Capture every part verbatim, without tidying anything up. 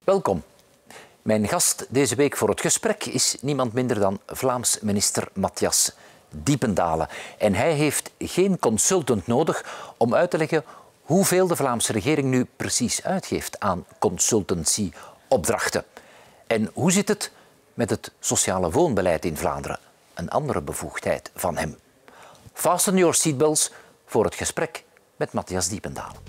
Welkom. Mijn gast deze week voor het gesprek is niemand minder dan Vlaams minister Matthias Diependalen. En hij heeft geen consultant nodig om uit te leggen hoeveel de Vlaamse regering nu precies uitgeeft aan consultancyopdrachten. En hoe zit het met het sociale woonbeleid in Vlaanderen? Een andere bevoegdheid van hem. Fasten your seatbelts voor het gesprek met Matthias Diependalen.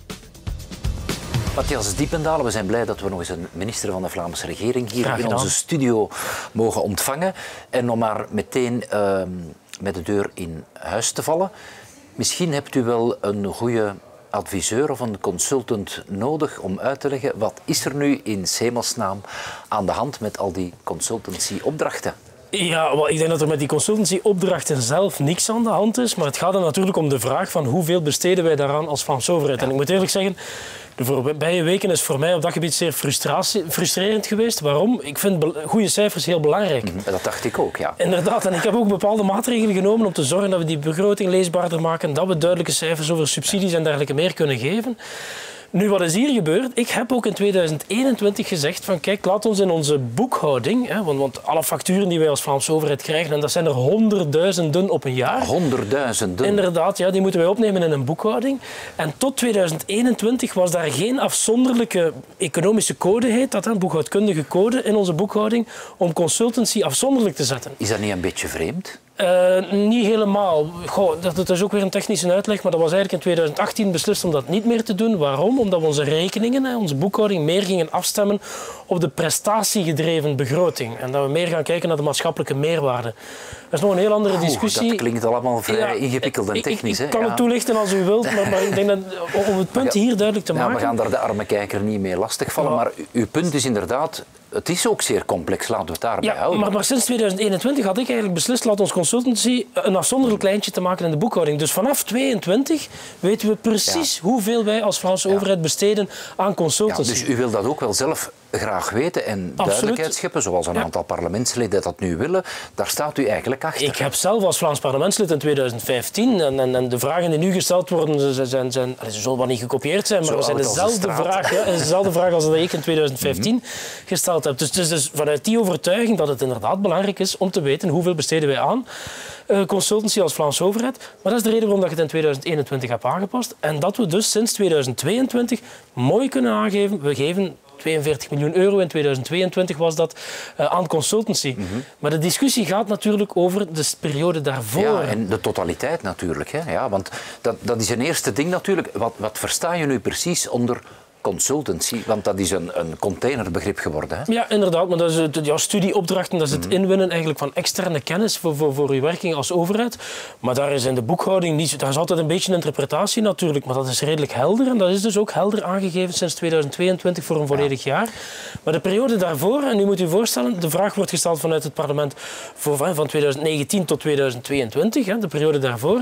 Matthias Diependalen, we zijn blij dat we nog eens een minister van de Vlaamse regering hier in onze studio mogen ontvangen. En om maar meteen uh, met de deur in huis te vallen. Misschien hebt u wel een goede adviseur of een consultant nodig om uit te leggen wat is er nu in 's hemelsnaam aan de hand met al die consultancy-opdrachten? Ja, wel, ik denk dat er met die consultancy-opdrachten zelf niks aan de hand is. Maar het gaat er natuurlijk om de vraag van hoeveel besteden wij daaraan als Vlaamse overheid. Ja. En ik moet eerlijk zeggen, de voorbije weken is voor mij op dat gebied zeer frustrerend geweest. Waarom? Ik vind goede cijfers heel belangrijk. Mm-hmm. Dat dacht ik ook, ja. Inderdaad, en ik heb ook bepaalde maatregelen genomen om te zorgen dat we die begroting leesbaarder maken, dat we duidelijke cijfers over subsidies en dergelijke meer kunnen geven. Nu, wat is hier gebeurd? Ik heb ook in tweeduizend eenentwintig gezegd van kijk, laat ons in onze boekhouding, hè, want, want alle facturen die wij als Vlaamse overheid krijgen, en dat zijn er honderdduizenden op een jaar. Honderdduizenden? Inderdaad, ja, die moeten wij opnemen in een boekhouding. En tot tweeduizend eenentwintig was daar geen afzonderlijke economische code, heet dat, een boekhoudkundige code in onze boekhouding, om consultancy afzonderlijk te zetten. Is dat niet een beetje vreemd? Uh, niet helemaal. Goh, dat, dat is ook weer een technische uitleg, maar dat was eigenlijk in tweeduizend achttien beslist om dat niet meer te doen. Waarom? Omdat we onze rekeningen, onze boekhouding, meer gingen afstemmen op de prestatiegedreven begroting. En dat we meer gaan kijken naar de maatschappelijke meerwaarde. Dat is nog een heel andere discussie. Oeh, dat klinkt allemaal vrij ja, ingewikkeld en technisch. Ik, ik kan het toelichten als u wilt, maar, maar ik denk dat om het punt hier duidelijk te ja, maken... We gaan daar de arme kijker niet mee lastigvallen, ja. Maar uw punt is inderdaad... Het is ook zeer complex, laten we het daarbij ja, houden. Maar, maar sinds tweeduizend eenentwintig had ik eigenlijk beslist, laat ons consultancy een afzonderlijk lijntje te maken in de boekhouding. Dus vanaf tweeëntwintig weten we precies ja. hoeveel wij als Vlaamse ja. overheid besteden aan consultancy. Ja, dus u wil dat ook wel zelf graag weten en duidelijkheid scheppen, zoals een ja. aantal parlementsleden dat nu willen. Daar staat u eigenlijk achter. Ik heb zelf als Vlaams parlementslid in tweeduizend vijftien, en, en, en de vragen die nu gesteld worden, ze, zijn, zijn, ze zullen wel niet gekopieerd zijn, maar ze zijn dezelfde vraag, ja, dezelfde vraag als dat ik in tweeduizend vijftien mm-hmm. gesteld heb. Dus het is dus vanuit die overtuiging dat het inderdaad belangrijk is om te weten hoeveel besteden wij aan uh, consultancy als Vlaamse overheid. Maar dat is de reden waarom ik het in tweeduizend eenentwintig heb aangepast. En dat we dus sinds tweeduizend tweeëntwintig mooi kunnen aangeven, we geven tweeënveertig miljoen euro in tweeduizend tweeëntwintig was dat uh, aan consultancy. Mm-hmm. Maar de discussie gaat natuurlijk over de periode daarvoor. Ja, en de totaliteit natuurlijk. Hè? Ja, want dat, dat is een eerste ding natuurlijk. Wat, wat versta je nu precies onder consultancy? Want dat is een, een containerbegrip geworden. Hè? Ja, inderdaad. Maar dat is het, ja, studieopdrachten, dat is het mm-hmm. inwinnen eigenlijk van externe kennis voor, voor, voor uw werking als overheid. Maar daar is in de boekhouding niet... Daar is altijd een beetje interpretatie natuurlijk, maar dat is redelijk helder. En dat is dus ook helder aangegeven sinds tweeduizend tweeëntwintig voor een volledig ja. jaar. Maar de periode daarvoor, en u moet u voorstellen, de vraag wordt gesteld vanuit het parlement voor, van tweeduizend negentien tot tweeduizend tweeëntwintig, hè, de periode daarvoor.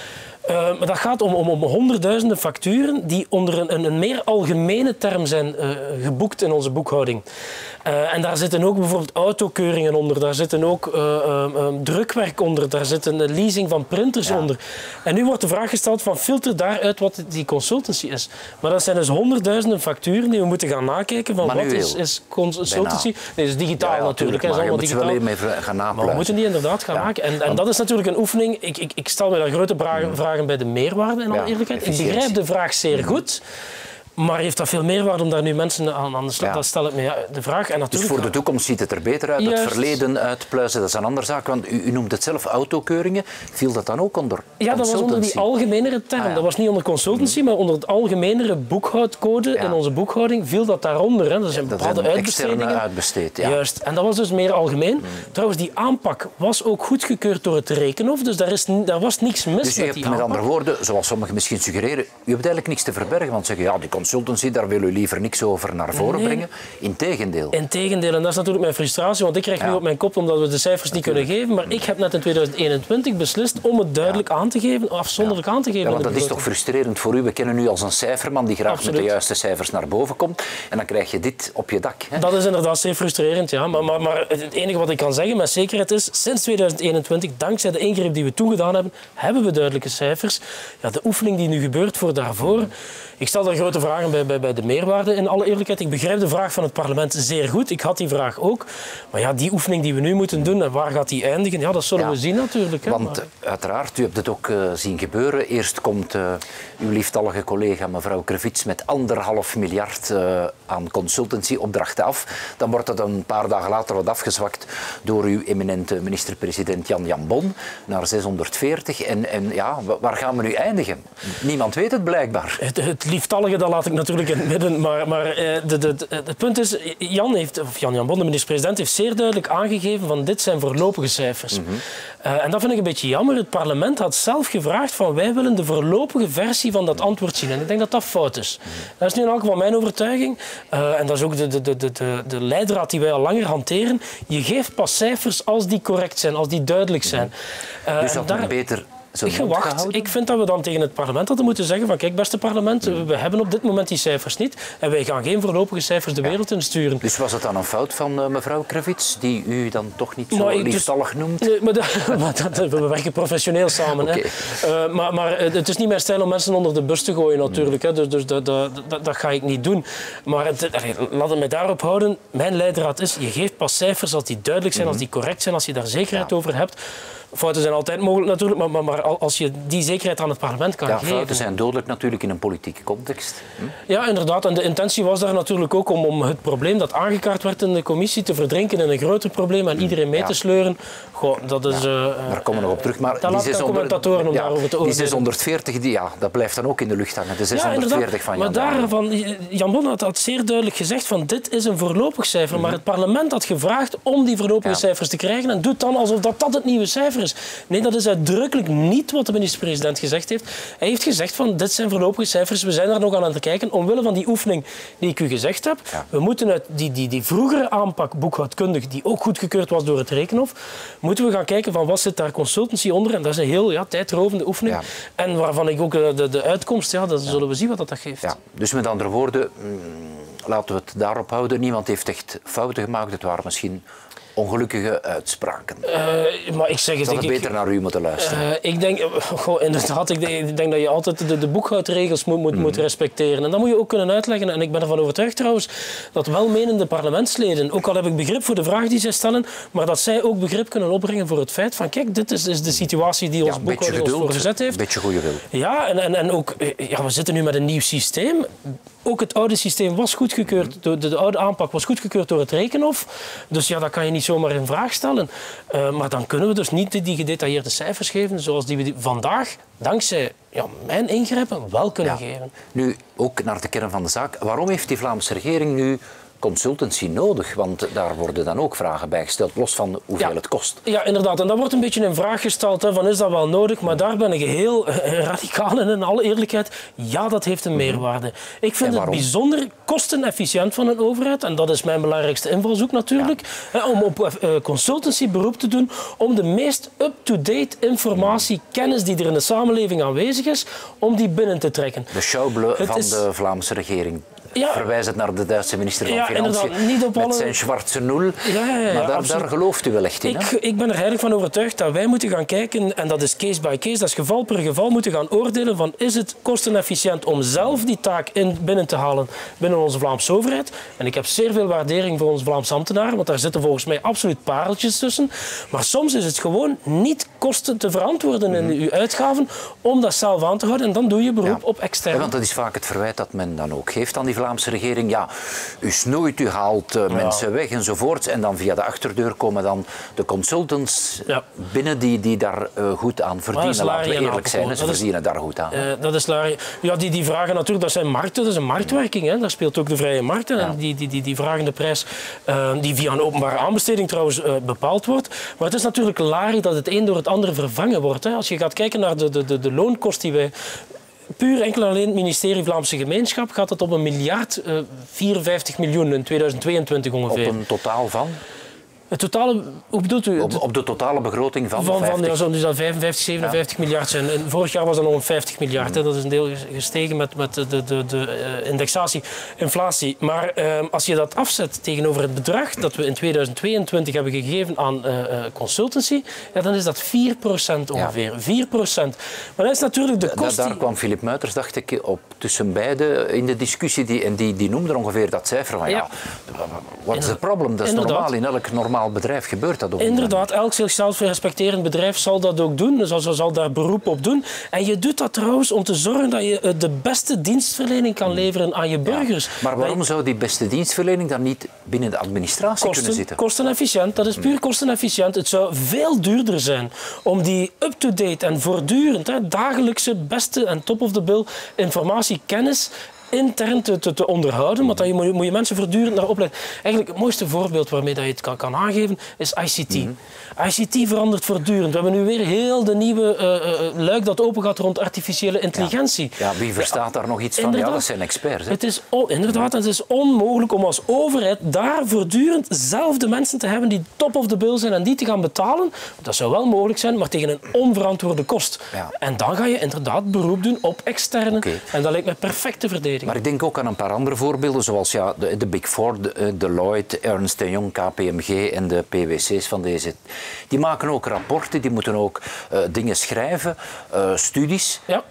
Uh, maar dat gaat om, om, om honderdduizenden facturen die onder een, een, een meer algemene term zijn uh, geboekt in onze boekhouding. Uh, en daar zitten ook bijvoorbeeld autokeuringen onder, daar zitten ook uh, uh, uh, drukwerk onder, daar zit een leasing van printers ja. onder. En nu wordt de vraag gesteld van filter daaruit wat die consultancy is. Maar dat zijn dus honderdduizenden facturen die we moeten gaan nakijken van Manueel. Wat is, is consultancy. Nee, dat is digitaal ja, ja, natuurlijk. Maar je moet digitaal. wel even gaan napluizen. Maar we moeten die inderdaad gaan ja. maken. En, en dat is natuurlijk een oefening. Ik, ik, ik stel me daar grote vragen, mm. vragen bij de meerwaarde, in alle ja, eerlijkheid. Ik begrijp de vraag zeer mm. goed. Maar heeft dat veel meerwaarde om daar nu mensen aan, aan de slag? Ja. Dat stel ik me de vraag. En natuurlijk, dus voor de toekomst ziet het er beter uit. Juist. Het verleden uitpluizen, dat is een andere zaak. Want u, u noemt het zelf autokeuringen. Viel dat dan ook onder Ja, dat was onder die algemenere term. Ah, ja. Dat was niet onder consultancy, mm-hmm. maar onder het algemenere boekhoudcode ja. in onze boekhouding viel dat daaronder. Hè. Dat zijn bepaalde dat uitbestedingen. Uitbesteed, ja. Juist. En dat was dus meer algemeen. Mm. Trouwens, die aanpak was ook goedgekeurd door het Rekenhof. Dus daar, is, daar was niks mis dus met hebt, die met aanpak. andere woorden, zoals sommigen misschien suggereren, u hebt eigenlijk niks te verbergen. Want zeggen, ja, die consultancy, daar wil u liever niks over naar voren nee. brengen. Integendeel. Integendeel. En dat is natuurlijk mijn frustratie, want ik krijg ja. nu op mijn kop omdat we de cijfers niet kunnen geven. Maar ik heb net in tweeduizend eenentwintig beslist om het duidelijk ja. aan te geven, afzonderlijk ja. aan te geven. Ja, want dat is toch frustrerend voor u. We kennen u als een cijferman die graag Absoluut. met de juiste cijfers naar boven komt. En dan krijg je dit op je dak. Hè? Dat is inderdaad zeer frustrerend, ja. Maar, maar, maar het enige wat ik kan zeggen met zekerheid is, sinds tweeduizend eenentwintig, dankzij de ingreep die we toegedaan hebben, hebben we duidelijke cijfers. Ja, de oefening die nu gebeurt voor daarvoor, ik stel daar grote vragen bij, bij, bij de meerwaarde, in alle eerlijkheid. Ik begrijp de vraag van het parlement zeer goed. Ik had die vraag ook. Maar ja, die oefening die we nu moeten doen, en waar gaat die eindigen? Ja, dat zullen ja, we zien natuurlijk. Hè, want maar... uiteraard, u hebt het ook uh, zien gebeuren. Eerst komt uh, uw lieftallige collega mevrouw Krevits met anderhalf miljard uh, aan consultancyopdrachten af. Dan wordt dat een paar dagen later wat afgezwakt door uw eminente minister-president Jan Jan Bon naar zeshonderdveertig. En, en ja, waar gaan we nu eindigen? Niemand weet het blijkbaar. Het, het lieftallige, dat laat ik natuurlijk in het midden. Maar, maar de, de, de, het punt is, Jan, heeft, of Jan Jan Bon, de minister-president, heeft zeer duidelijk aangegeven van dit zijn voorlopige cijfers. Mm-hmm. uh, en dat vind ik een beetje jammer. Het parlement had zelf gevraagd van wij willen de voorlopige versie van dat antwoord zien. En ik denk dat dat fout is. Mm-hmm. Dat is nu in elk geval mijn overtuiging. Uh, en dat is ook de, de, de, de, de leidraad die wij al langer hanteren. Je geeft pas cijfers als die correct zijn, als die duidelijk zijn. Uh, dus dat daar... beter... Ik gewacht. Ik vind dat we dan tegen het parlement hadden moeten zeggen van kijk, beste parlement, we hebben op dit moment die cijfers niet en wij gaan geen voorlopige cijfers de wereld in sturen. Dus was het dan een fout van uh, mevrouw Krevits, die u dan toch niet zo nou, liefstallig dus, noemt? Nee, maar, dat, maar dat, we werken professioneel samen. Okay. Hè. Uh, maar, maar het is niet mijn stijl om mensen onder de bus te gooien natuurlijk. Hè. Dus, dus dat, dat, dat, dat ga ik niet doen. Maar het, laten we mij daarop houden. Mijn leidraad is, je geeft pas cijfers als die duidelijk zijn, als die correct zijn, als je daar zekerheid ja. over hebt. Fouten zijn altijd mogelijk natuurlijk, maar, maar, maar als je die zekerheid aan het parlement kan ja, geven... Fouten zijn dodelijk natuurlijk in een politieke context. Hm? Ja, inderdaad. En de intentie was daar natuurlijk ook om, om het probleem dat aangekaart werd in de commissie te verdrinken in een groter probleem en iedereen mee ja. te sleuren. Goh, dat is... Ja, uh, daar komen we nog op terug. Maar dat laat ik aan commentatoren om ja, daarover te oordelen. Die zeshonderdveertig, die, ja, dat blijft dan ook in de lucht hangen. De zeshonderdveertig ja, van Jan. Maar daarvan, Jan Bon had, had zeer duidelijk gezegd van dit is een voorlopig cijfer. Mm-hmm. Maar het parlement had gevraagd om die voorlopige ja. cijfers te krijgen en doet dan alsof dat, dat het nieuwe cijfer is. Nee, dat is uitdrukkelijk niet wat de minister-president gezegd heeft. Hij heeft gezegd van dit zijn voorlopige cijfers, we zijn daar nog aan aan te kijken. Omwille van die oefening die ik u gezegd heb, ja. we moeten uit die, die, die vroegere aanpak boekhoudkundig, die ook goedgekeurd was door het Rekenhof, moeten we gaan kijken van wat zit daar consultancy onder. En dat is een heel ja, tijdrovende oefening. Ja. En waarvan ik ook de, de uitkomst, ja, dat ja. zullen we zien wat dat geeft. Ja. Dus met andere woorden, laten we het daarop houden. Niemand heeft echt fouten gemaakt. Het waren misschien ongelukkige uitspraken. Uh, maar ik zeg het, Zou ik, het beter ik, naar u moeten luisteren? Uh, ik denk, goh, inderdaad, ik denk, ik denk dat je altijd de, de boekhoudregels moet, moet, mm. moet respecteren. En dat moet je ook kunnen uitleggen. En ik ben ervan overtuigd trouwens dat welmenende parlementsleden, ook al heb ik begrip voor de vraag die zij stellen, maar dat zij ook begrip kunnen opbrengen voor het feit van kijk, dit is, is de situatie die ons ja, boekhouding ons voorgezet heeft. Een beetje goede wil. Ja, en, en, en ook, ja, we zitten nu met een nieuw systeem. Ook het oude systeem was goedgekeurd, de, de, de oude aanpak was goedgekeurd door het Rekenhof. Dus ja, dat kan je niet zomaar in vraag stellen. Uh, maar dan kunnen we dus niet die, die gedetailleerde cijfers geven zoals die we die vandaag, dankzij ja, mijn ingrepen, wel kunnen ja. geven. Nu, ook naar de kern van de zaak. Waarom heeft die Vlaamse regering nu consultancy nodig? Want daar worden dan ook vragen bij gesteld, los van hoeveel ja. het kost. Ja, inderdaad. En dat wordt een beetje in vraag gesteld, hè, van is dat wel nodig? Maar daar ben ik heel uh, radicaal in, in alle eerlijkheid. Ja, dat heeft een meerwaarde. Ik vind het bijzonder kostenefficiënt van een overheid, en dat is mijn belangrijkste invalshoek natuurlijk, ja. hè, om op uh, consultancy beroep te doen, om de meest up-to-date informatie, kennis die er in de samenleving aanwezig is, om die binnen te trekken. De Schauble van is... de Vlaamse regering. Ja. Verwijs het naar de Duitse minister van ja, Financiën niet op alle... met zijn zwarte nul. Ja, ja, ja, maar daar, daar gelooft u wel echt in. Ik, ik ben er eigenlijk van overtuigd dat wij moeten gaan kijken, en dat is case by case, dat is geval per geval, moeten gaan oordelen van is het kostenefficiënt om zelf die taak in, binnen te halen binnen onze Vlaamse overheid. En ik heb zeer veel waardering voor onze Vlaamse ambtenaren, want daar zitten volgens mij absoluut pareltjes tussen. Maar soms is het gewoon niet kosten te verantwoorden in uw uitgaven om dat zelf aan te houden. En dan doe je beroep ja. op extern. Ja, want dat is vaak het verwijt dat men dan ook geeft aan die Vlaamse regering. Ja, u snoeit, u haalt uh, ja. mensen weg enzovoort. En dan via de achterdeur komen dan de consultants ja. binnen die, die daar uh, goed aan verdienen. Laten we eerlijk zijn, ze verdienen is, daar goed aan. Uh, dat is ja, die, die vragen natuurlijk, dat zijn markten, dat is een marktwerking. Hè. Daar speelt ook de vrije markt in. Ja. En die, die, die, die vragen de prijs uh, die via een openbare aanbesteding trouwens uh, bepaald wordt. Maar het is natuurlijk larie dat het een door het andere vervangen wordt. Hè. Als je gaat kijken naar de, de, de, de loonkost die wij... Puur enkel alleen het ministerie Vlaamse Gemeenschap gaat het op een miljard uh, vierenvijftig miljoen in tweeduizend tweeëntwintig ongeveer. Op een totaal van? Het totale, hoe bedoelt u? Op, op de totale begroting van, van, van vijftig. ja, zo, dus dat vijfenvijftig, zevenenvijftig ja. miljard zijn. En vorig jaar was dat nog een vijftig miljard. Mm. Hè. Dat is een deel gestegen met, met de, de, de, de indexatie, inflatie. Maar eh, als je dat afzet tegenover het bedrag dat we in tweeduizend tweeëntwintig hebben gegeven aan uh, consultancy, ja, dan is dat vier procent ongeveer. Ja. vier procent. Maar dat is natuurlijk de kost. Da, daar kwam Philip Muiters, dacht ik, op tussen beide in de discussie. Die, en die, die noemde ongeveer dat cijfer van ja, ja wat is het probleem? Dat is Inderdaad. normaal. In elk normaal bedrijf gebeurt dat ook. Inderdaad, elk zichzelf respecterend bedrijf zal dat ook doen. Dus zal, zal daar beroep op doen. En je doet dat trouwens om te zorgen dat je de beste dienstverlening kan leveren aan je burgers. Ja, maar waarom zou die beste dienstverlening dan niet binnen de administratie kosten, kunnen zitten? Kostenefficiënt, dat is puur kostenefficiënt. Het zou veel duurder zijn om die up-to-date en voortdurend, hè, dagelijkse beste en top-of-the-bill informatie, kennis intern te, te, te onderhouden, want dan moet, moet je mensen voortdurend naar opleiden. Eigenlijk het mooiste voorbeeld waarmee dat je het kan, kan aangeven is I C T. Mm-hmm. I C T verandert voortdurend. We hebben nu weer heel de nieuwe uh, uh, luik dat open gaat rond artificiële intelligentie. Ja, ja wie verstaat ja, daar nog iets van? Ja, dat zijn experts. Hè? Het is on, inderdaad, het is onmogelijk om als overheid daar voortdurend zelf de mensen te hebben die top of the bill zijn en die te gaan betalen. Dat zou wel mogelijk zijn, maar tegen een onverantwoorde kost. Ja. En dan ga je inderdaad beroep doen op externe. Okay. En dat lijkt me perfecte verdediging. Maar ik denk ook aan een paar andere voorbeelden, zoals ja, de, de Big Four, de, Deloitte, Ernst en Young, K P M G en de P W C's van deze. Die maken ook rapporten, die moeten ook uh, dingen schrijven, uh, studies. Ja,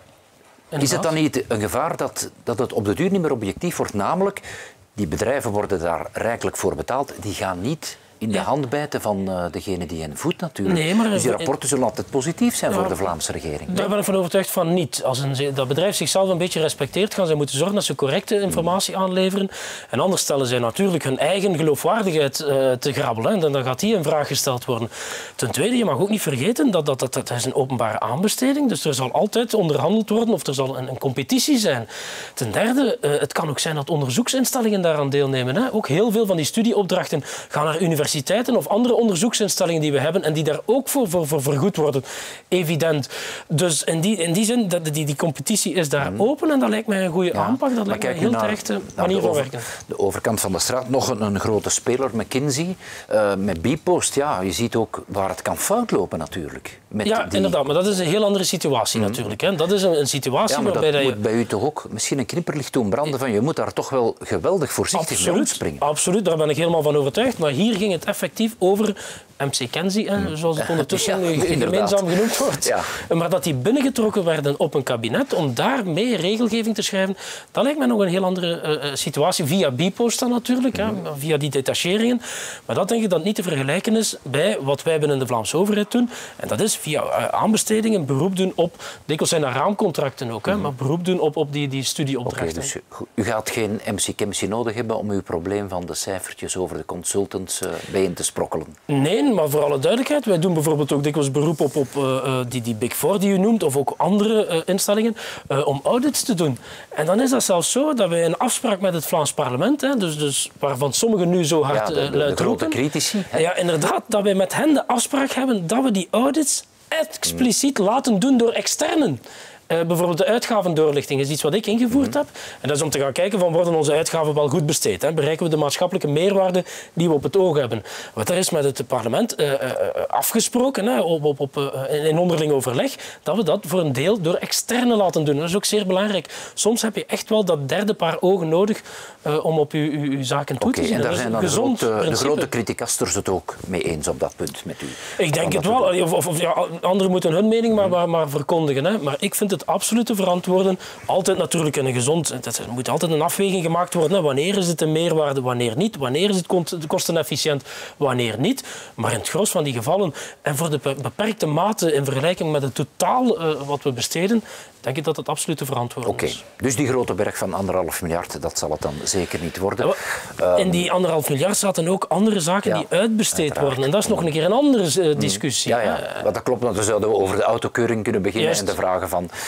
is het dan niet een gevaar dat, dat het op de duur niet meer objectief wordt? Namelijk, die bedrijven worden daar rijkelijk voor betaald, die gaan niet in de ja. hand bijten van uh, degene die hen voedt natuurlijk. Nee, maar, dus die rapporten zullen altijd positief zijn ja, voor de Vlaamse regering. Daar nee? ben ik van overtuigd van niet. Als een, dat bedrijf zichzelf een beetje respecteert, gaan zij moeten zorgen dat ze correcte informatie aanleveren. En anders stellen zij natuurlijk hun eigen geloofwaardigheid uh, te grabbelen. En dan, dan gaat die in vraag gesteld worden. Ten tweede, je mag ook niet vergeten dat dat, dat, dat is een openbare aanbesteding. Dus er zal altijd onderhandeld worden of er zal een, een competitie zijn. Ten derde, uh, het kan ook zijn dat onderzoeksinstellingen daaraan deelnemen. Hè. Ook heel veel van die studieopdrachten gaan naar universiteiten of andere onderzoeksinstellingen die we hebben en die daar ook voor, voor, voor vergoed worden. Evident. Dus in die, in die zin, dat, die, die competitie is daar mm. open en dat lijkt mij een goede ja, aanpak. Dat lijkt mij een heel naar, terechte manier van werken. De overkant van de straat, nog een, een grote speler, McKinsey, uh, met Bpost. Ja, je ziet ook waar het kan fout lopen natuurlijk. Met ja, die... inderdaad, maar dat is een heel andere situatie mm. natuurlijk. Hè. Dat is een, een situatie ja, maar waarbij dat je... moet bij u toch ook misschien een knipperlicht doen branden van je moet daar toch wel geweldig voorzichtig absoluut, mee omspringen. Absoluut, daar ben ik helemaal van overtuigd. Maar hier ging het effectief over M C Kenzie, hè, zoals het ondertussen ja, gemeenzaam genoemd wordt. Ja. Maar dat die binnengetrokken werden op een kabinet om daarmee regelgeving te schrijven, dat lijkt mij nog een heel andere uh, situatie. Via Bpost dan natuurlijk, hè, via die detacheringen. Maar dat denk ik dat niet te vergelijken is bij wat wij binnen de Vlaamse overheid doen. En dat is via uh, aanbestedingen beroep doen op, dikwijls zijn dat raamcontracten ook, hè, maar beroep doen op, op die, die studieopdrachten. Okay, dus u gaat geen M C Kenzie nodig hebben om uw probleem van de cijfertjes over de consultants uh, bij te sprokkelen. Nee, maar voor alle duidelijkheid, wij doen bijvoorbeeld ook dikwijls beroep op, op uh, die, die Big Four die u noemt, of ook andere uh, instellingen, uh, om audits te doen. En dan is dat zelfs zo dat wij een afspraak met het Vlaams parlement, hè, dus, dus waarvan sommigen nu zo hard ja, de, de, uh, luid de grote roepen, critici. Hè? Ja, inderdaad, dat wij met hen de afspraak hebben dat we die audits expliciet hmm. laten doen door externen. Uh, bijvoorbeeld de uitgavendoorlichting is iets wat ik ingevoerd mm-hmm. heb. En dat is om te gaan kijken van worden onze uitgaven wel goed besteed. Hè? Bereiken we de maatschappelijke meerwaarde die we op het oog hebben. Wat er is met het parlement uh, uh, afgesproken, hè, op, op, op, uh, in onderling overleg, dat we dat voor een deel door externe laten doen. Dat is ook zeer belangrijk. Soms heb je echt wel dat derde paar ogen nodig uh, om op je, je, je zaken toe okay, te zien. En daar zijn dan de grote, de grote criticasters het ook mee eens op dat punt met u? Ik denk het wel. Of, of, ja, anderen moeten hun mening maar, maar, maar verkondigen. Hè. Maar ik vind het absoluut te verantwoorden. Altijd natuurlijk in een gezond... Er moet altijd een afweging gemaakt worden. Hè. Wanneer is het een meerwaarde, wanneer niet? Wanneer is het kostenefficiënt, wanneer niet? Maar in het gros van die gevallen en voor de beperkte mate in vergelijking met het totaal uh, wat we besteden, denk ik dat het absoluut te verantwoorden okay. is. Dus die grote berg van anderhalf miljard, dat zal het dan zeker niet worden. Ja, in die anderhalf miljard zaten ook andere zaken ja, die uitbesteed uiteraard. worden. En dat is nog een keer een andere uh, discussie. Ja, ja. Uh, dat klopt. Dan zouden we over de autokeuring kunnen beginnen juist. en de vragen van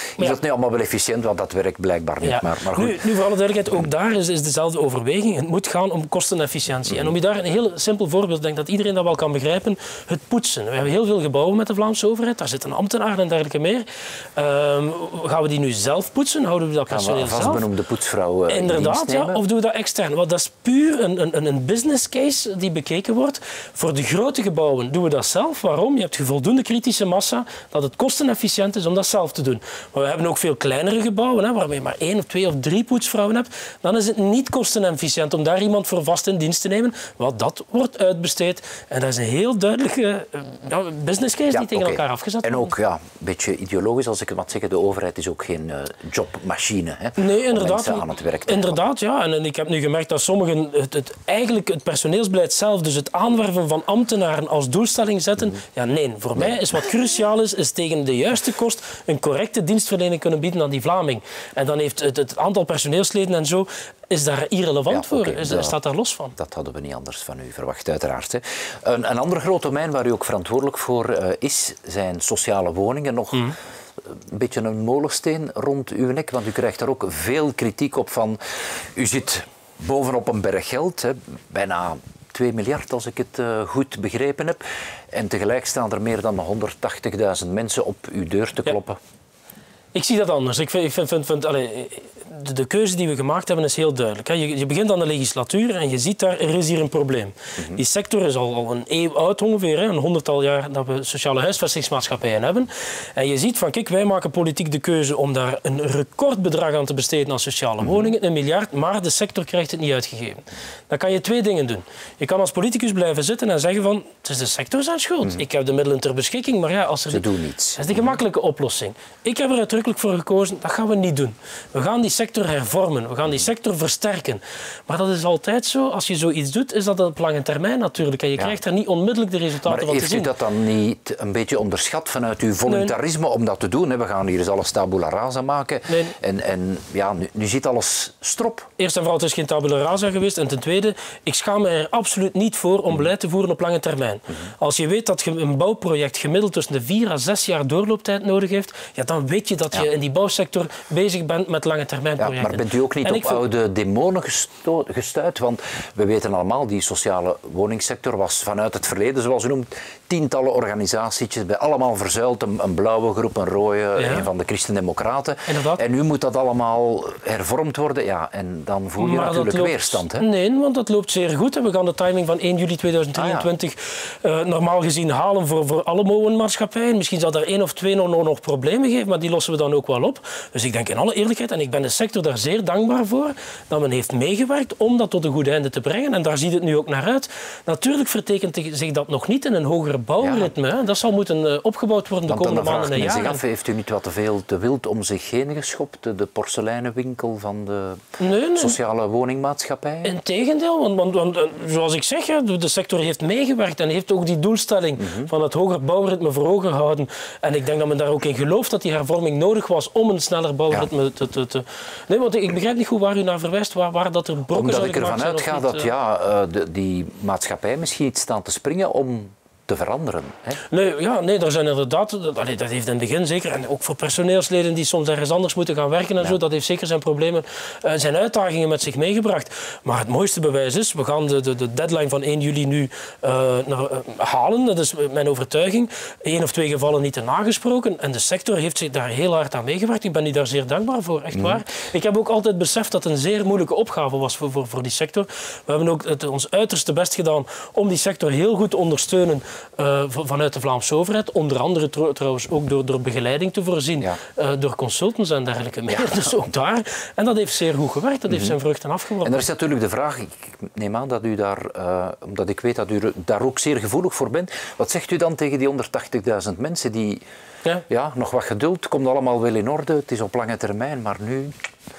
is ja. dat nu allemaal wel efficiënt, want dat werkt blijkbaar niet. Ja. Maar, maar goed. Nu, nu, voor alle duidelijkheid, ook daar is, is dezelfde overweging. Het moet gaan om kostenefficiëntie. Mm. En om je daar een heel simpel voorbeeld, ik denk dat iedereen dat wel kan begrijpen, het poetsen. We hebben heel veel gebouwen met de Vlaamse overheid, daar zitten ambtenaren en dergelijke meer. Um, gaan we die nu zelf poetsen? Houden we dat personeel zelf? Gaan we een vastbenoemde poetsvrouw uh, Inderdaad, ja. Of doen we dat extern? Want dat is puur een, een, een business case die bekeken wordt. Voor de grote gebouwen doen we dat zelf. Waarom? Je hebt voldoende kritische massa dat het kostenefficiënt is om dat zelf te doen. Maar we hebben ook veel kleinere gebouwen, hè, waarmee je maar één of twee of drie poetsvrouwen hebt. Dan is het niet kostenefficiënt om daar iemand voor vast in dienst te nemen. Want dat wordt uitbesteed. En dat is een heel duidelijke uh, business case ja, die tegen okay. elkaar afgezet wordt. En ook, ja, een beetje ideologisch, als ik het mag zeggen, de overheid is ook geen uh, jobmachine. Hè, nee, inderdaad. Aan het werk te inderdaad, ja. En, en ik heb nu gemerkt dat sommigen het, het, eigenlijk het personeelsbeleid zelf, dus het aanwerven van ambtenaren als doelstelling zetten. Mm. Ja, nee. Voor nee. mij is wat cruciaal is, is tegen de juiste kost een correcte dienstverlening kunnen bieden aan die Vlaming. En dan heeft het, het aantal personeelsleden en zo is daar irrelevant ja, okay, voor, is, dat, staat daar los van. Dat hadden we niet anders van u verwacht, uiteraard. Hè. Een, een ander groot domein waar u ook verantwoordelijk voor uh, is, zijn sociale woningen. Nog mm. een beetje een molensteen rond uw nek, want u krijgt daar ook veel kritiek op van... U zit bovenop een berg geld, hè, bijna twee miljard als ik het uh, goed begrepen heb. En tegelijk staan er meer dan honderdtachtigduizend mensen op uw deur te kloppen. Ja. Ik zie dat anders. Ik vind, ik vind, vind, vind, allez, de, de keuze die we gemaakt hebben is heel duidelijk. Hè. Je, je begint aan de legislatuur en je ziet daar, er is hier een probleem. Mm-hmm. Die sector is al, al een eeuw oud ongeveer, hè, een honderdtal jaar dat we sociale huisvestingsmaatschappijen hebben. En je ziet van, kijk, wij maken politiek de keuze om daar een recordbedrag aan te besteden aan sociale mm-hmm. woningen, een miljard, maar de sector krijgt het niet uitgegeven. Dan kan je twee dingen doen. Je kan als politicus blijven zitten en zeggen van, het is de sector zijn schuld. Mm-hmm. Ik heb de middelen ter beschikking, maar ja, als er... Ze doen niets. Dat is de gemakkelijke oplossing. Ik heb er uitdrukkelijk voor gekozen, dat gaan we niet doen. We gaan die sector hervormen, we gaan die sector versterken. Maar dat is altijd zo, als je zoiets doet, is dat op lange termijn natuurlijk. En je ja. krijgt daar niet onmiddellijk de resultaten van te zien. Maar heeft u dat dan niet een beetje onderschat vanuit uw voluntarisme nee. om dat te doen? We gaan hier eens alles tabula rasa maken. Nee. En, en ja, nu, nu zit alles strop. Eerst en vooral, het is geen tabula rasa geweest. En ten tweede, ik schaam me er absoluut niet voor om beleid te voeren op lange termijn. Mm-hmm. Als je weet dat je een bouwproject gemiddeld tussen de vier à zes jaar doorlooptijd nodig heeft, ja, dan weet je dat je ja. in die bouwsector bezig bent met lange termijn projecten. Ja, maar bent u ook niet en op vond... oude demonen gestuit? Want we weten allemaal, die sociale woningsector was vanuit het verleden, zoals u noemt, tientallen organisaties, bij allemaal verzuild, een, een blauwe groep, een rode, ja. een van de Christen-Democraten. En nu moet dat allemaal hervormd worden. Ja, en dan voel je maar natuurlijk loopt... weerstand. Hè? Nee, want dat loopt zeer goed. We gaan de timing van één juli tweeduizend drieëntwintig ah, ja. uh, normaal gezien halen voor, voor alle woonmaatschappijen. Misschien zal er één of twee nog, nog problemen geven, maar die lossen we dan ook wel op. Dus ik denk in alle eerlijkheid, en ik ben de sector daar zeer dankbaar voor, dat men heeft meegewerkt om dat tot een goed einde te brengen. En daar ziet het nu ook naar uit. Natuurlijk vertekent zich dat nog niet in een hoger bouwritme. Ja. Dat zal moeten opgebouwd worden de komende maanden en jaren. Af, heeft u niet wat te veel te wild om zich heen geschopt? De porseleinenwinkel van de nee, nee. sociale woningmaatschappij? Integendeel, want, want, want zoals ik zeg, de sector heeft meegewerkt en heeft ook die doelstelling mm-hmm. van het hoger bouwritme voor ogen gehouden. En ik denk dat men daar ook in gelooft dat die hervorming nodig was om een sneller bouwritme ja. te, te, te... Nee, want ik begrijp niet goed waar u naar verwijst, waar, waar dat er brokken Omdat zouden ik ervan uitga dat uh... ja, uh, de, die maatschappij misschien iets staan te springen om te veranderen. Hè? Nee, ja, nee, daar zijn inderdaad, dat, dat heeft in het begin zeker, en ook voor personeelsleden die soms ergens anders moeten gaan werken en ja. zo, dat heeft zeker zijn problemen, uh, zijn uitdagingen met zich meegebracht. Maar het mooiste bewijs is, we gaan de, de, de deadline van één juli nu uh, naar, uh, halen, dat is mijn overtuiging. Eén of twee gevallen niet te nagesproken en de sector heeft zich daar heel hard aan meegewerkt. Ik ben u daar zeer dankbaar voor, echt mm. waar. Ik heb ook altijd beseft dat het een zeer moeilijke opgave was voor, voor, voor die sector. We hebben ook het, ons uiterste best gedaan om die sector heel goed te ondersteunen Uh, vanuit de Vlaamse overheid. Onder andere tr trouwens ook door, door begeleiding te voorzien. Ja. Uh, door consultants en dergelijke meer. Ja. Dus ook daar. En dat heeft zeer goed gewerkt. Dat mm-hmm. heeft zijn vruchten afgeworpen. En er is natuurlijk de vraag, ik neem aan dat u daar, uh, omdat ik weet dat u daar ook zeer gevoelig voor bent. Wat zegt u dan tegen die honderdtachtigduizend mensen die, ja. ja, nog wat geduld, komt allemaal wel in orde, het is op lange termijn, maar nu...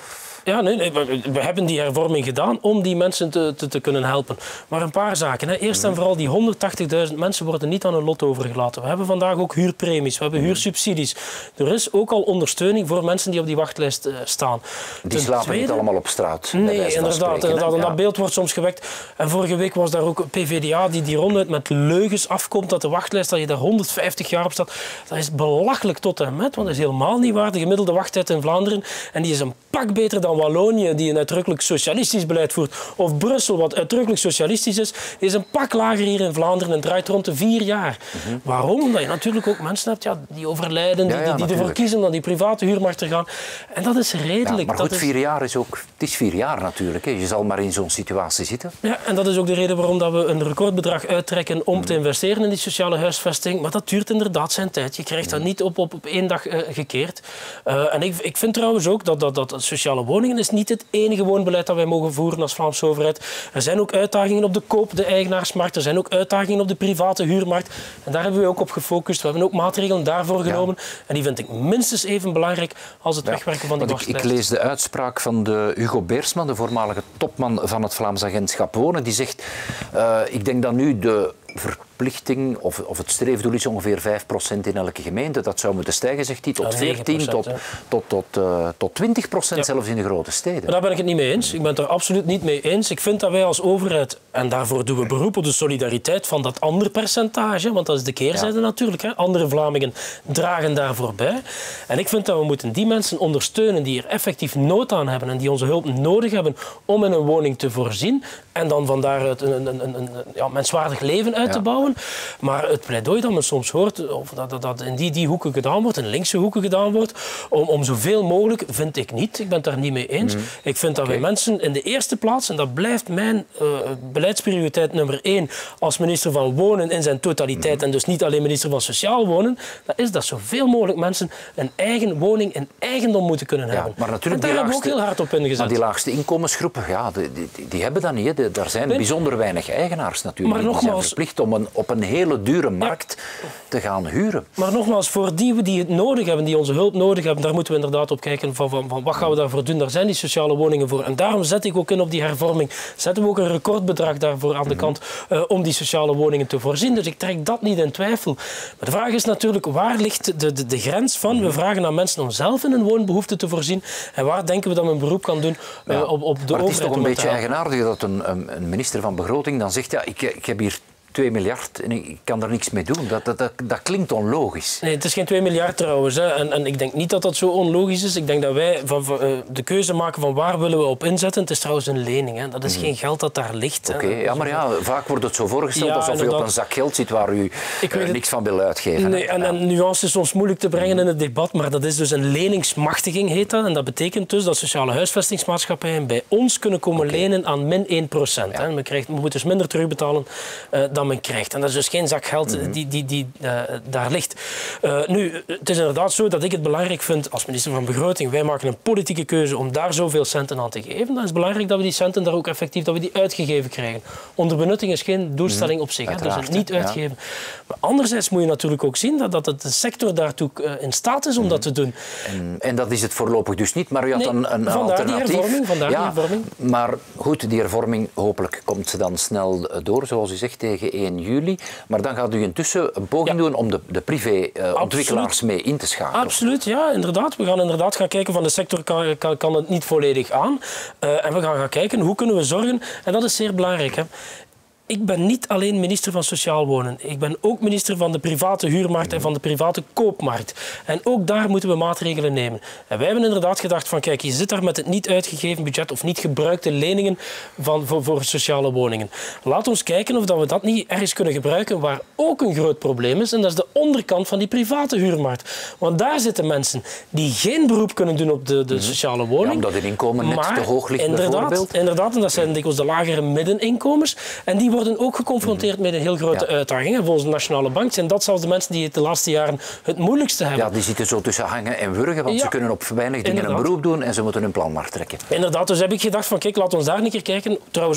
Ja, nee, nee, we hebben die hervorming gedaan om die mensen te, te, te kunnen helpen. Maar een paar zaken. Hè. Eerst en vooral, die honderdtachtigduizend mensen worden niet aan hun lot overgelaten. We hebben vandaag ook huurpremies, we hebben huursubsidies. Er is ook al ondersteuning voor mensen die op die wachtlijst uh, staan. Die Ten slapen tweede... niet allemaal op straat. Nee, inderdaad. Spreken, inderdaad. En ja. dat beeld wordt soms gewekt. En vorige week was daar ook een P V D A die, die ronduit met leugens afkomt dat de wachtlijst, dat je daar honderdvijftig jaar op staat. Dat is belachelijk tot en met, want dat is helemaal niet waar. De gemiddelde wachttijd in Vlaanderen, en die is een pak beter dan Wallonië, die een uitdrukkelijk socialistisch beleid voert, of Brussel, wat uitdrukkelijk socialistisch is, die is een pak lager hier in Vlaanderen en draait rond de vier jaar. Mm-hmm. Waarom? Omdat je natuurlijk ook mensen hebt ja, die overlijden, die, ja, ja, die, die ervoor kiezen om naar die private huurmarkt te gaan. En dat is redelijk. Ja, maar goed, dat vier jaar is ook... Het is vier jaar natuurlijk. Hè. Je zal maar in zo'n situatie zitten. Ja, en dat is ook de reden waarom dat we een recordbedrag uittrekken om mm. te investeren in die sociale huisvesting. Maar dat duurt inderdaad zijn tijd. Je krijgt dat mm. niet op, op, op één dag uh, gekeerd. Uh, en ik, ik vind trouwens ook dat, dat, dat sociale woningen is niet het enige woonbeleid dat wij mogen voeren als Vlaamse overheid. Er zijn ook uitdagingen op de koop, de eigenaarsmarkt. Er zijn ook uitdagingen op de private huurmarkt. En daar hebben we ook op gefocust. We hebben ook maatregelen daarvoor genomen. Ja. En die vind ik minstens even belangrijk als het ja. wegwerken van die wachtlijst. Ik, ik lees de uitspraak van de Hugo Beersma, de voormalige topman van het Vlaams Agentschap Wonen. Die zegt, uh, ik denk dat nu de verplichting of, of het streefdoel is ongeveer vijf procent in elke gemeente. Dat zou moeten stijgen, zegt hij, tot veertien, tot, ja. tot, tot, uh, tot twintig procent ja. zelfs in de grote steden. Maar daar ben ik het niet mee eens. Ik ben het er absoluut niet mee eens. Ik vind dat wij als overheid, en daarvoor doen we beroep op de solidariteit van dat andere percentage, want dat is de keerzijde ja. natuurlijk. Hè. Andere Vlamingen dragen daarvoor bij. En ik vind dat we moeten die mensen ondersteunen die er effectief nood aan hebben en die onze hulp nodig hebben om in een woning te voorzien en dan van daaruit een, een, een, een ja, menswaardig leven uit te ja. bouwen. Maar het pleidooi dat men soms hoort, of dat, dat, dat in die, die hoeken gedaan wordt, in linkse hoeken gedaan wordt, om, om zoveel mogelijk, vind ik niet. Ik ben het daar niet mee eens. Mm. Ik vind dat okay. wij mensen in de eerste plaats, en dat blijft mijn uh, beleidsprioriteit nummer één als minister van Wonen in zijn totaliteit, mm. en dus niet alleen minister van Sociaal Wonen, dat is dat zoveel mogelijk mensen een eigen woning, een eigendom moeten kunnen ja, hebben. Maar natuurlijk en daar hebben laagste, we ook heel hard op ingezet. Maar die laagste inkomensgroepen, ja, die, die, die hebben dat niet. Hè. Daar zijn nee. bijzonder weinig eigenaars natuurlijk. Maar nogmaals, die zijn verplicht om een, op een hele dure markt ja. te gaan huren. Maar nogmaals, voor die die het nodig hebben, die onze hulp nodig hebben, daar moeten we inderdaad op kijken van, van, van wat gaan we daarvoor doen. Daar zijn die sociale woningen voor. En daarom zet ik ook in op die hervorming. Zetten we ook een recordbedrag daarvoor aan de kant uh, om die sociale woningen te voorzien. Dus ik trek dat niet in twijfel. Maar de vraag is natuurlijk, waar ligt de, de, de grens van? We vragen aan mensen om zelf in hun woonbehoefte te voorzien. En waar denken we dat men een beroep kan doen uh, ja. op, op de maar overheid? Het is toch een beetje eigenaardig dat een, een minister van Begroting dan zegt, ja, ik, ik heb hier twee miljard en ik kan er niks mee doen. Dat, dat, dat, dat klinkt onlogisch. Nee, het is geen twee miljard trouwens. Hè. En, en ik denk niet dat dat zo onlogisch is. Ik denk dat wij van, van, uh, de keuze maken van waar willen we op inzetten. Het is trouwens een lening. Hè. Dat is mm. geen geld dat daar ligt. Oké, okay, ja, maar ja, vaak wordt het zo voorgesteld ja, alsof u op een zak geld zit waar u uh, niks van wil uitgeven. Nee, en, ja. en nuance is soms moeilijk te brengen in het debat, maar dat is dus een leningsmachtiging, heet dat. En dat betekent dus dat sociale huisvestingsmaatschappijen bij ons kunnen komen okay. lenen aan min één procent. Ja. Men, krijgt, men moet dus minder terugbetalen uh, dan men krijgt. En dat is dus geen zak geld mm-hmm. die, die, die uh, daar ligt. Uh, nu, het is inderdaad zo dat ik het belangrijk vind als minister van Begroting. Wij maken een politieke keuze om daar zoveel centen aan te geven. Dan is het belangrijk dat we die centen daar ook effectief dat we die uitgegeven krijgen. Onderbenutting is geen doelstelling mm-hmm. op zich. Hè, dus niet uitgeven. Ja. Maar anderzijds moet je natuurlijk ook zien dat, dat de sector daartoe uh, in staat is om mm-hmm. dat te doen. En, en dat is het voorlopig dus niet, maar u had nee, een, een vandaar alternatief. Die hervorming, vandaar ja, die hervorming. Maar goed, die hervorming hopelijk komt ze dan snel door, zoals u zegt, tegen één juli. Maar dan gaat u intussen een poging ja. doen om de, de privé-ontwikkelaars uh, mee in te schakelen. Absoluut, ja, inderdaad. We gaan inderdaad gaan kijken van de sector kan, kan, kan het niet volledig aan. Uh, en we gaan gaan kijken hoe kunnen we zorgen, en dat is zeer belangrijk, hè. Ik ben niet alleen minister van Sociaal Wonen. Ik ben ook minister van de private huurmarkt en van de private koopmarkt. En ook daar moeten we maatregelen nemen. En wij hebben inderdaad gedacht van, kijk, je zit daar met het niet uitgegeven budget of niet gebruikte leningen van, voor, voor sociale woningen. Laat ons kijken of dat we dat niet ergens kunnen gebruiken waar ook een groot probleem is. En dat is de onderkant van die private huurmarkt. Want daar zitten mensen die geen beroep kunnen doen op de, de sociale woning. Ja, omdat hun inkomen net maar te hoog ligt, inderdaad, bijvoorbeeld. Inderdaad, en dat zijn dikwijls de lagere middeninkomens. En die worden ook geconfronteerd met een heel grote ja. uitdaging. Volgens de Nationale Bank zijn dat zelfs de mensen die het de laatste jaren het moeilijkste hebben. Ja, die zitten zo tussen hangen en wurgen, want ja. ze kunnen op weinig dingen inderdaad. een beroep doen en ze moeten hun plan maar trekken. Inderdaad, dus heb ik gedacht van kijk, laat ons daar een keer kijken. Trouwens ook P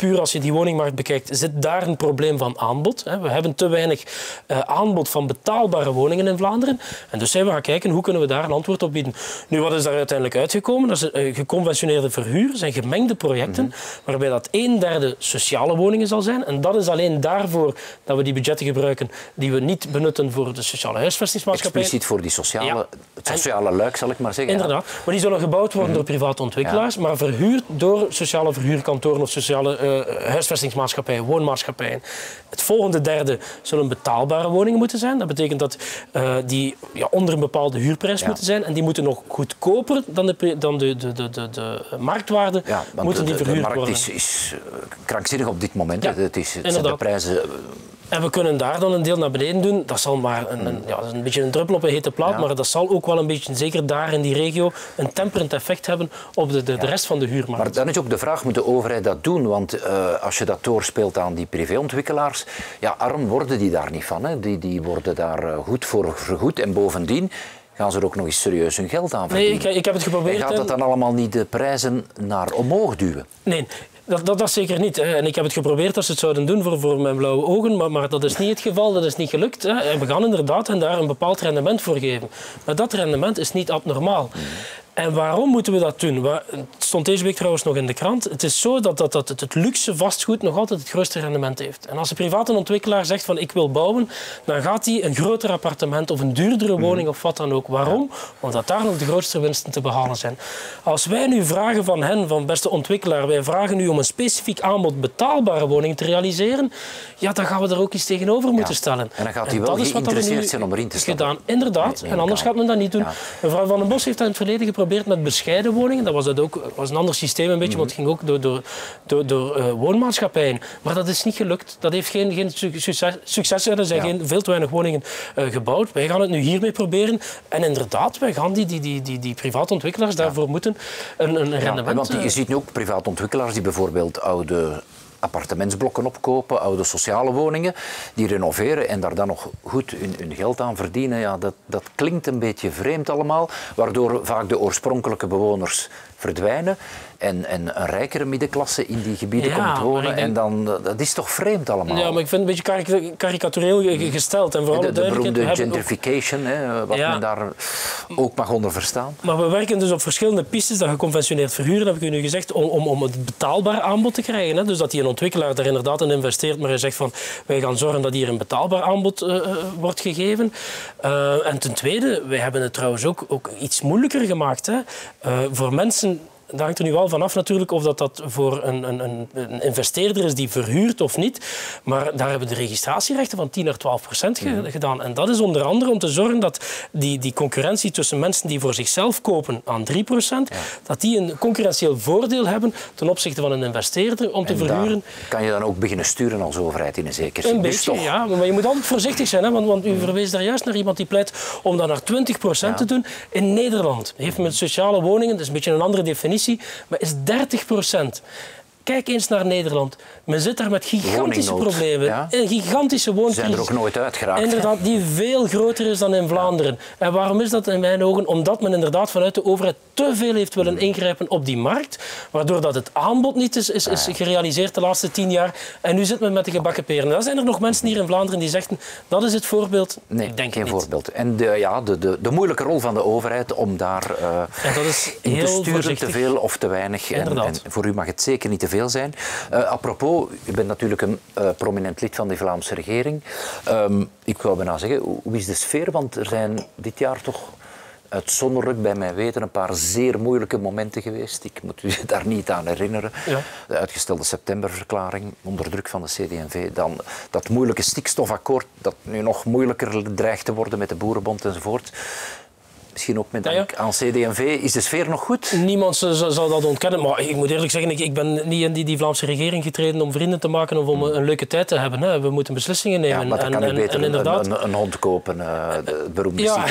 puur als je die woningmarkt bekijkt, zit daar een probleem van aanbod. We hebben te weinig uh, aanbod van betaalbare woningen in Vlaanderen. En dus zijn we gaan kijken hoe kunnen we daar een antwoord op bieden. Nu, wat is daar uiteindelijk uitgekomen? Dat is uh, geconventioneerde verhuur, dat zijn gemengde projecten, mm-hmm. waarbij dat een derde sociale woningen zal zijn. En dat is alleen daarvoor dat we die budgetten gebruiken die we niet benutten voor de sociale huisvestingsmaatschappij. Expliciet voor die sociale, ja. het sociale en, luik, zal ik maar zeggen. Inderdaad. Ja. Maar die zullen gebouwd worden mm-hmm. door private ontwikkelaars, ja. maar verhuurd door sociale verhuurkantoren of sociale uh, huisvestingsmaatschappijen, woonmaatschappijen. Het volgende derde zullen betaalbare woningen moeten zijn. Dat betekent dat uh, die ja, onder een bepaalde huurprijs ja. moeten zijn en die moeten nog goedkoper dan de, dan de, de, de, de, de marktwaarde ja, moeten die verhuurd worden. De markt worden. is, is krankzinnig op dit moment. Ja, het is, het zijn de prijzen... En we kunnen daar dan een deel naar beneden doen. Dat zal maar een, een, ja, dat is een beetje een druppel op een hete plaat, ja. maar dat zal ook wel een beetje, zeker daar in die regio, een temperend effect hebben op de, de, ja. de rest van de huurmarkt. Maar dan is ook de vraag, moet de overheid dat doen? Want uh, als je dat doorspeelt aan die privéontwikkelaars, ja, arm worden die daar niet van. Hè. Die, die worden daar uh, goed voor vergoed. En bovendien gaan ze er ook nog eens serieus hun geld aan verdienen. Nee, ik, ik heb het geprobeerd. En gaat dat dan allemaal niet de prijzen naar omhoog duwen? Nee. Dat, dat, dat zeker niet. Hè. En ik heb het geprobeerd dat ze het zouden doen voor, voor mijn blauwe ogen, maar, maar dat is niet het geval, dat is niet gelukt. Hè. En we gaan inderdaad hen daar een bepaald rendement voor geven. Maar dat rendement is niet abnormaal. Mm. En waarom moeten we dat doen? Het stond deze week trouwens nog in de krant. Het is zo dat, dat, dat het luxe vastgoed nog altijd het grootste rendement heeft. En als een private ontwikkelaar zegt van ik wil bouwen, dan gaat hij een groter appartement of een duurdere woning of wat dan ook. Waarom? Omdat daar nog de grootste winsten te behalen zijn. Als wij nu vragen van hen, van beste ontwikkelaar, wij vragen nu om een specifiek aanbod betaalbare woningen te realiseren, ja, dan gaan we er ook iets tegenover moeten ja. stellen. En dan gaat hij wel geïnteresseerd zijn om erin te stappen. Gedaan. Inderdaad. Nee, en anders gaat men dat niet doen. Ja. Mevrouw Van den Bos heeft dat in het verleden geprobeerd met bescheiden woningen. Dat was, dat ook, was een ander systeem een beetje, mm-hmm. want het ging ook door, door, door, door uh, woonmaatschappijen. Maar dat is niet gelukt. Dat heeft geen, geen succes, succes. Er zijn ja. geen, veel te weinig woningen uh, gebouwd. Wij gaan het nu hiermee proberen. En inderdaad, wij gaan die, die, die, die, die private ontwikkelaars ja. daarvoor moeten een, een rendement... Ja, want je ziet nu ook private ontwikkelaars die bijvoorbeeld oude appartementsblokken opkopen, oude sociale woningen, die renoveren en daar dan nog goed hun, hun geld aan verdienen. Ja, dat, dat klinkt een beetje vreemd allemaal, waardoor vaak de oorspronkelijke bewoners verdwijnen en, en een rijkere middenklasse in die gebieden ja, komt wonen. Denk... En dan, dat is toch vreemd allemaal? Ja, maar ik vind het een beetje karikatureel gesteld. En vooral de, de beroemde gentrification, ook... hè, wat ja. men daar ook mag onder verstaan. Maar we werken dus op verschillende pistes, dat geconventioneerd verhuren, heb ik u nu gezegd, om, om, om het betaalbaar aanbod te krijgen. Hè. Dus dat die een ontwikkelaar daar inderdaad in investeert, maar hij zegt van, wij gaan zorgen dat hier een betaalbaar aanbod uh, wordt gegeven. Uh, en ten tweede, wij hebben het trouwens ook, ook iets moeilijker gemaakt. Hè. Uh, voor mensen... Dat hangt er nu wel vanaf natuurlijk of dat, dat voor een, een, een investeerder is die verhuurt of niet. Maar daar hebben we de registratierechten van tien naar twaalf procent ge- mm. gedaan. En dat is onder andere om te zorgen dat die, die concurrentie tussen mensen die voor zichzelf kopen aan drie procent, ja. dat die een concurrentieel voordeel hebben ten opzichte van een investeerder om te en verhuren. Kan je dan ook beginnen sturen als overheid in een zekere zin? Een beetje, dus ja. Maar je moet altijd voorzichtig zijn. Hè, want, want u mm. verwees daar juist naar iemand die pleit om dat naar twintig procent ja. te doen. In Nederland heeft men sociale woningen, dat is een beetje een andere definitie, maar is dertig procent. Kijk eens naar Nederland. Men zit daar met gigantische problemen. Ja? Een gigantische wooncrisis. Zijn er ook nooit uitgeraakt. Inderdaad, die veel groter is dan in Vlaanderen. En waarom is dat in mijn ogen? Omdat men inderdaad vanuit de overheid te veel heeft willen ingrijpen op die markt, waardoor dat het aanbod niet is, is, is gerealiseerd de laatste tien jaar. En nu zit men met de gebakken peren. Dan zijn er nog mensen hier in Vlaanderen die zeggen, dat is het voorbeeld. Nee, ik denk geen niet. voorbeeld. En de, ja, de, de, de moeilijke rol van de overheid om daar uh, ja, dat is in heel te sturen, voorzichtig. te veel of te weinig. En, en voor u mag het zeker niet te veel zijn. Uh, apropos, u bent natuurlijk een uh, prominent lid van de Vlaamse regering. Um, ik wou bijna zeggen, hoe is de sfeer? Want er zijn dit jaar toch uitzonderlijk, bij mijn weten, een paar zeer moeilijke momenten geweest. Ik moet u daar niet aan herinneren. Ja. De uitgestelde septemberverklaring onder druk van de C D en V. Dan dat moeilijke stikstofakkoord dat nu nog moeilijker dreigt te worden met de Boerenbond enzovoort. Misschien ook met dank ja, ja. aan C D en V. Is de sfeer nog goed? Niemand zal dat ontkennen. Maar ik moet eerlijk zeggen, ik, ik ben niet in die, die Vlaamse regering getreden om vrienden te maken of om een leuke tijd te hebben. Hè. We moeten beslissingen nemen. Ja, maar dan en, kan u en, beter en inderdaad... een, een, een hond kopen, uh, het beroemde ja.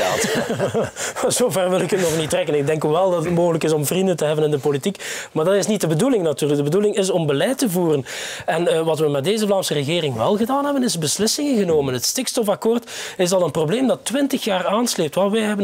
citaat. Zover wil ik het nog niet trekken. Ik denk wel dat het mogelijk is om vrienden te hebben in de politiek. Maar dat is niet de bedoeling natuurlijk. De bedoeling is om beleid te voeren. En uh, wat we met deze Vlaamse regering wel gedaan hebben, is beslissingen genomen. Het stikstofakkoord is al een probleem dat twintig jaar aansleept. Wel, wij hebben het gerealiseerd.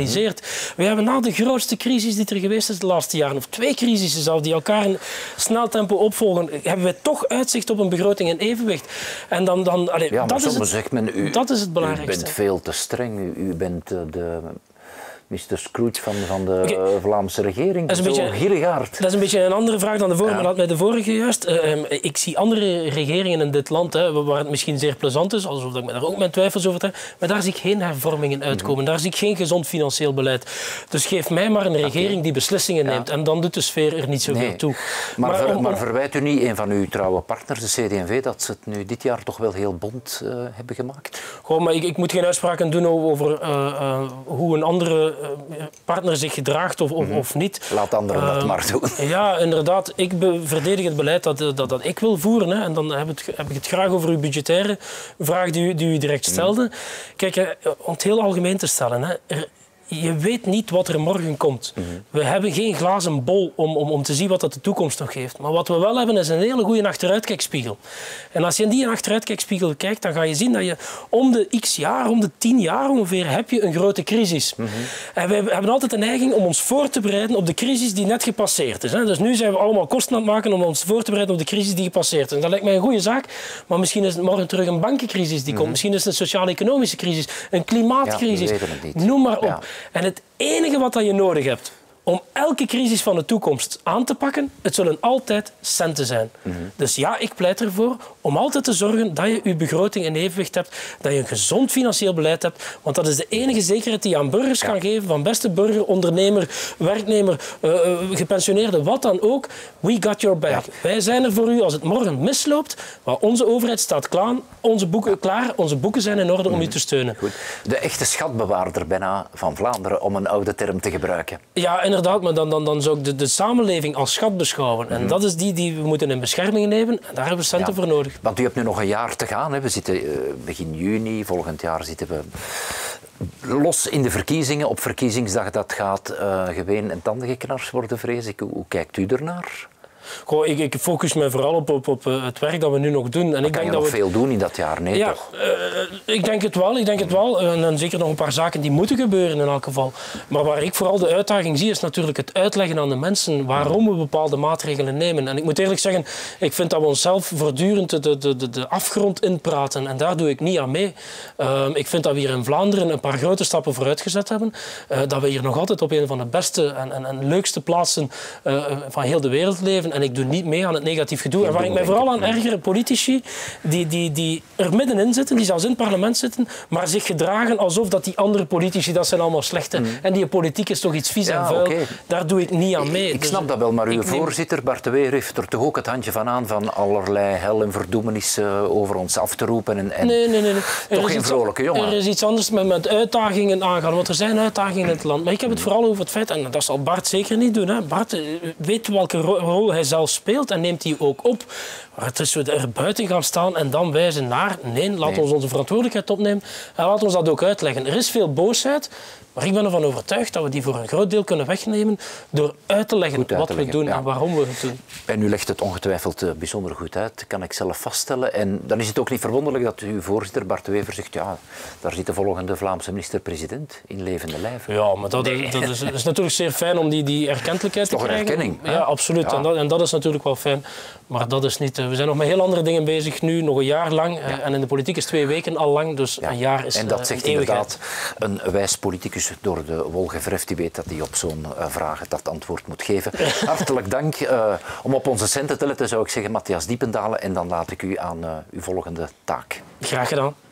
gerealiseerd. Mm-hmm. We hebben na de grootste crisis die er geweest is de laatste jaren, of twee crisissen zelfs, die elkaar in snel tempo opvolgen, hebben we toch uitzicht op een begroting in evenwicht. En dan, dan, allee, ja, maar dat, is het, zegt men, u, dat is het belangrijkste. U bent veel te streng. U, u bent uh, de... mister Scrooge van, van de okay. Vlaamse regering. Dat is, een beetje, dat is een beetje een andere vraag dan de vorige, ja. maar dat met de vorige juist. Uh, um, ik zie andere regeringen in dit land, hè, waar het misschien zeer plezant is, alsof ik me daar ook mijn twijfels over heb, maar daar zie ik geen hervormingen uitkomen. Mm-hmm. Daar zie ik geen gezond financieel beleid. Dus geef mij maar een regering okay. die beslissingen neemt. Ja. En dan doet de sfeer er niet zoveel nee. toe. Maar, maar, ver, om, maar verwijt u niet een van uw trouwe partners, de C D en V, dat ze het nu dit jaar toch wel heel bont uh, hebben gemaakt? Goh, maar ik, ik moet geen uitspraken doen over uh, uh, hoe een andere uh, partner zich gedraagt of, of, mm-hmm. of niet. Laat anderen uh, dat maar doen. Ja, inderdaad. Ik be- verdedig het beleid dat, dat, dat ik wil voeren. Hè. En dan heb, het, heb ik het graag over uw budgettaire vraag die u, die u direct stelde. Mm. Kijk, hè, om het heel algemeen te stellen. Hè, er, je weet niet wat er morgen komt. Mm-hmm. We hebben geen glazen bol om, om, om te zien wat dat de toekomst nog heeft. Maar wat we wel hebben is een hele goede achteruitkijkspiegel. En als je in die achteruitkijkspiegel kijkt, dan ga je zien dat je om de x jaar, om de tien jaar ongeveer, heb je een grote crisis. Mm-hmm. En we hebben altijd de neiging om ons voor te bereiden op de crisis die net gepasseerd is. Hè. Dus nu zijn we allemaal kosten aan het maken om ons voor te bereiden op de crisis die gepasseerd is. En dat lijkt mij een goede zaak, maar misschien is het morgen terug een bankencrisis die mm-hmm. komt. Misschien is het een sociaal-economische crisis, een klimaatcrisis. Ja, we weten het niet. Noem maar op. Ja. En het enige wat je nodig hebt om elke crisis van de toekomst aan te pakken, het zullen altijd centen zijn. Mm-hmm. Dus ja, ik pleit ervoor om altijd te zorgen dat je je begroting in evenwicht hebt, dat je een gezond financieel beleid hebt, want dat is de enige zekerheid die je aan burgers ja. kan geven, van beste burger, ondernemer, werknemer, uh, gepensioneerde, wat dan ook. We got your back. Ja. Wij zijn er voor u als het morgen misloopt, maar onze overheid staat klaar, onze boeken, klaar, onze boeken zijn in orde mm-hmm. om u te steunen. Goed. De echte schatbewaarder bijna van Vlaanderen, om een oude term te gebruiken. Ja, inderdaad, maar dan, dan, dan zou ik de, de samenleving als schat beschouwen. En mm-hmm. dat is die die we moeten in bescherming nemen. En daar hebben we centen ja. voor nodig. Want u hebt nu nog een jaar te gaan. Hè. We zitten uh, begin juni, volgend jaar zitten we los in de verkiezingen. Op verkiezingsdag dat gaat uh, geween en tandengeknars worden, vrees ik. Hoe, hoe kijkt u ernaar? Goh, ik, ik focus me vooral op, op, op het werk dat we nu nog doen. En maar ik kan denk je dat nog we... veel doen in dat jaar? Nee, ja, toch? Uh, ik denk het wel. Ik denk het wel. En, en zeker nog een paar zaken die moeten gebeuren in elk geval. Maar waar ik vooral de uitdaging zie, is natuurlijk het uitleggen aan de mensen waarom we bepaalde maatregelen nemen. En ik moet eerlijk zeggen, ik vind dat we onszelf voortdurend de, de, de, de afgrond inpraten. En daar doe ik niet aan mee. Uh, ik vind dat we hier in Vlaanderen een paar grote stappen vooruit gezet hebben. Uh, dat we hier nog altijd op een van de beste en, en, en leukste plaatsen uh, van heel de wereld leven. En ik doe niet mee aan het negatief gedoe. En waar ik mij vooral aan erger, politici die, die, die er middenin zitten, die zelfs in het parlement zitten, maar zich gedragen alsof dat die andere politici, dat zijn allemaal slechte. Mm. En die politiek is toch iets vies ja, en vuil. Okay. Daar doe ik niet aan mee. Ik, ik dus snap dat wel, maar uw ik voorzitter, Bart de Wever, heeft er toch ook het handje van aan van allerlei hel en verdoemenis uh, over ons af te roepen. En, en nee, nee, nee. nee. Toch geen vrolijke jongen. Er is iets anders met, met uitdagingen aangaan, want er zijn uitdagingen in het land. Maar ik heb het vooral over het feit, en dat zal Bart zeker niet doen. Hè. Bart weet welke rol hij zelf speelt en neemt die ook op. Maar het is we er buiten gaan staan en dan wijzen naar... Nee, laat nee. ons onze verantwoordelijkheid opnemen en laat ons dat ook uitleggen. Er is veel boosheid, maar ik ben ervan overtuigd dat we die voor een groot deel kunnen wegnemen door uit te leggen uit wat te leggen, we doen ja. en waarom we het doen. En u legt het ongetwijfeld uh, bijzonder goed uit, kan ik zelf vaststellen. En dan is het ook niet verwonderlijk dat uw voorzitter Bart de Wever zegt ja, daar zit de volgende Vlaamse minister-president in levende lijf. Ja, maar dat, nee. dat, is, dat is natuurlijk zeer fijn om die, die erkentelijkheid te krijgen. Toch een erkenning. Ja, absoluut. Ja. En, dat, en dat is natuurlijk wel fijn. Maar dat is niet... We zijn nog met heel andere dingen bezig nu, nog een jaar lang. Ja. En in de politiek is twee weken al lang, dus ja. een jaar is en dat zegt een inderdaad een wijs politicus door de wol gevreft, die weet dat hij op zo'n uh, vraag dat antwoord moet geven. Hartelijk dank. Uh, om op onze centen te letten zou ik zeggen Matthias Diependalen en dan laat ik u aan uh, uw volgende taak. Graag gedaan.